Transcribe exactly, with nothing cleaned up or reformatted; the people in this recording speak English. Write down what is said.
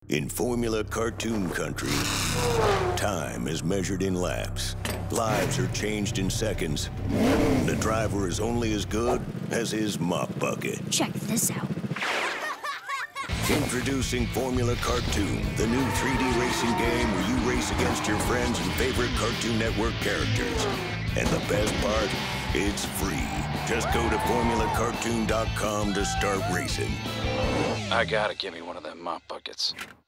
In Formula Cartoon Country, time is measured in laps. Lives are changed in seconds. The driver is only as good as his mop bucket. Check this out. Introducing Formula Cartoon, the new three D racing game where you race against your friends and favorite Cartoon Network characters. And the best part, it's free. Just go to Formula Cartoon dot com to start racing. I gotta give me one of them mop buckets.